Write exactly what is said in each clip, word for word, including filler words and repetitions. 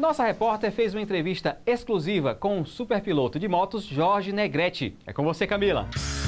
Nossa repórter fez uma entrevista exclusiva com o superpiloto de motos Jorge Negrete. É com você, Camila.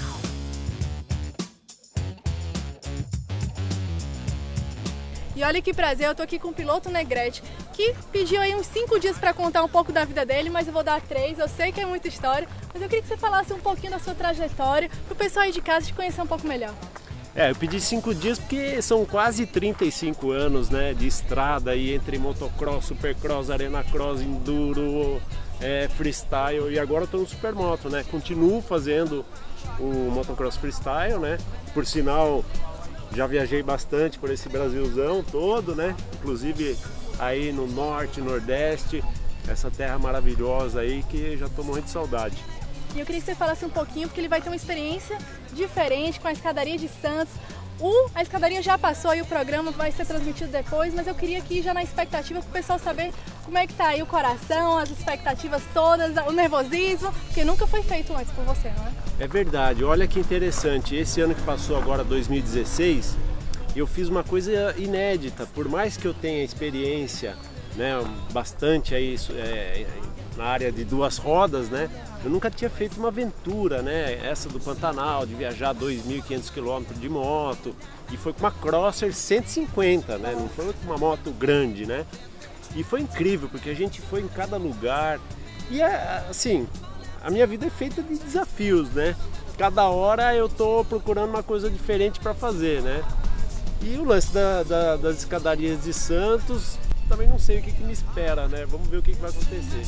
E olha que prazer, eu tô aqui com o piloto Negrete, que pediu aí uns cinco dias para contar um pouco da vida dele, mas eu vou dar três, eu sei que é muita história, mas eu queria que você falasse um pouquinho da sua trajetória, para o pessoal aí de casa te conhecer um pouco melhor. É, eu pedi cinco dias porque são quase trinta e cinco anos, né, de estrada aí entre motocross, supercross, arena cross, enduro, é, freestyle, e agora eu tô no supermoto, né, continuo fazendo o motocross freestyle, né, por sinal já viajei bastante por esse Brasilzão todo, né, inclusive aí no norte, nordeste, essa terra maravilhosa aí que já tô morrendo de saudade. E eu queria que você falasse um pouquinho, porque ele vai ter uma experiência diferente com a escadaria de Santos. O, a escadaria já passou e o programa vai ser transmitido depois, mas eu queria aqui já na expectativa para o pessoal saber como é que tá aí o coração, as expectativas todas, o nervosismo, porque nunca foi feito antes por você, não é? É verdade, olha que interessante, esse ano que passou agora, dois mil e dezesseis, eu fiz uma coisa inédita, por mais que eu tenha experiência, né, bastante aí, é, na área de duas rodas, né? Eu nunca tinha feito uma aventura, né? Essa do Pantanal, de viajar dois mil e quinhentos quilômetros de moto. E foi com uma Crosser cento e cinquenta, né? Não foi com uma moto grande, né? E foi incrível, porque a gente foi em cada lugar. E assim, a minha vida é feita de desafios, né? Cada hora eu tô procurando uma coisa diferente para fazer, né? E o lance da, da, das escadarias de Santos, também não sei o que, que me espera, né? Vamos ver o que, que vai acontecer.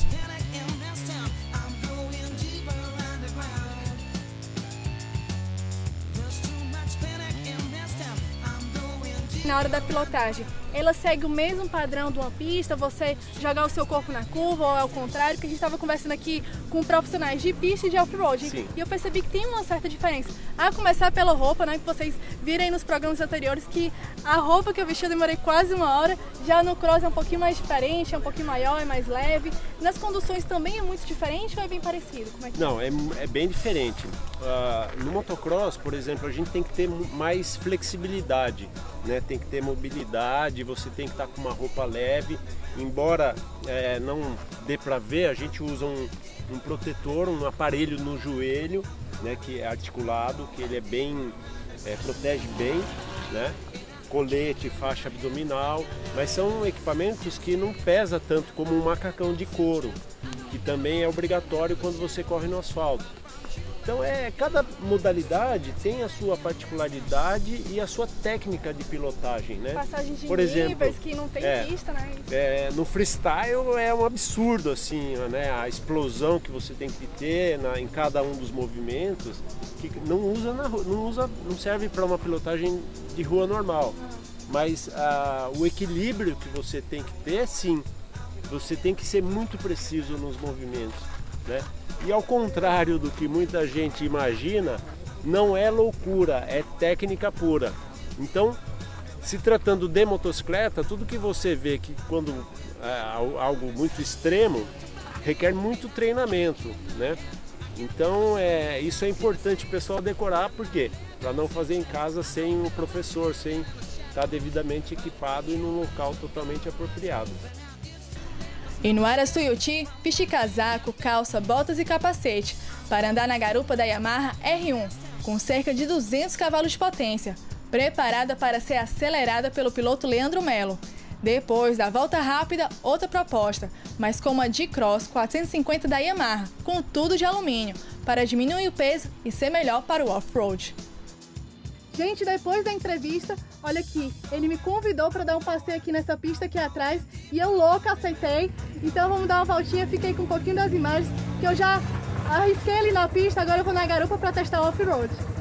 Na hora da pilotagem, ela segue o mesmo padrão de uma pista, você jogar o seu corpo na curva ou ao contrário, porque a gente estava conversando aqui com profissionais de pista e de off-road, e eu percebi que tem uma certa diferença. A começar pela roupa, né, que vocês viram aí nos programas anteriores, que a roupa que eu vesti eu demorei quase uma hora, já no cross é um pouquinho mais diferente, é um pouquinho maior, é mais leve. Nas conduções também é muito diferente ou é bem parecido? Como é que Não, é, é bem diferente. Uh, no motocross, por exemplo, a gente tem que ter mais flexibilidade, né? Tem que ter mobilidade, você tem que estar com uma roupa leve, embora é, não dê para ver, a gente usa um, um protetor, um aparelho no joelho, né, que é articulado, que ele é bem, é, protege bem, né? Colete, faixa abdominal, mas são equipamentos que não pesa tanto como um macacão de couro, que também é obrigatório quando você corre no asfalto. Então é, cada modalidade tem a sua particularidade e a sua técnica de pilotagem, né? Passagem de Por exemplo, níveis que não tem é, pista, né? É, no freestyle é um absurdo assim, né? A explosão que você tem que ter na, em cada um dos movimentos, que não usa na, não usa, não serve para uma pilotagem de rua normal. Mas ah, o equilíbrio que você tem que ter, sim, você tem que ser muito preciso nos movimentos, né? E ao contrário do que muita gente imagina, não é loucura, é técnica pura. Então, se tratando de motocicleta, tudo que você vê que quando é algo muito extremo, requer muito treinamento, né? Então, é, isso é importante o pessoal decorar, por quê? Para não fazer em casa sem um professor, sem estar devidamente equipado e num local totalmente apropriado. E no Aras Tuiuti, veste casaco, calça, botas e capacete para andar na garupa da Yamaha R um, com cerca de duzentos cavalos de potência, preparada para ser acelerada pelo piloto Leandro Melo. Depois da volta rápida, outra proposta, mas com uma D-Cross quatrocentos e cinquenta da Yamaha, com tudo de alumínio, para diminuir o peso e ser melhor para o off-road. Gente, depois da entrevista, olha aqui, ele me convidou para dar um passeio aqui nessa pista aqui atrás e eu louca aceitei. Então vamos dar uma voltinha, fiquei com um pouquinho das imagens, que eu já arrisquei ali na pista, agora eu vou na garupa para testar o off-road.